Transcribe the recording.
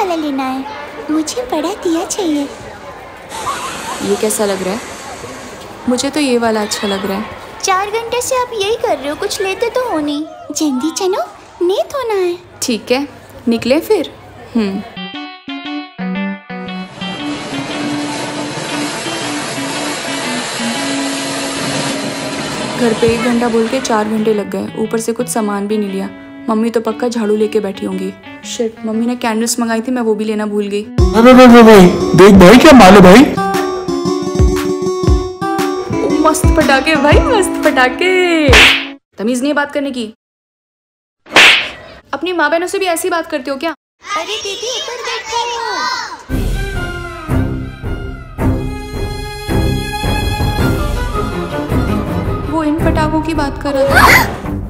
वाला लेना है, मुझे बड़ा दिया चाहिए। ये कैसा लग रहा है? मुझे तो ये वाला अच्छा लग रहा है। 4 घंटे से आप यही कर रहे हो, कुछ लेते तो हो नहीं। जल्दी चलो, लेट होना है। ठीक है, निकले फिर। घर पे 1 घंटा बोल के 4 घंटे लग गए, ऊपर से कुछ सामान भी नहीं लिया। मम्मी तो पक्का झाड़ू लेके बैठी होंगी। शिट, मम्मी ने कैंडल्स मंगाई थी, मैं वो भी लेना भूल गई। देख भाई क्या माल है भाई। मस्त पटाखे भाई, मस्त पटाखे। तमीज नहीं है बात करने की। अपनी माँ बहनों से भी ऐसी बात करते हो क्या? अरे दीदी इधर देखो। वो इन पटाखों की बात कर रहा था।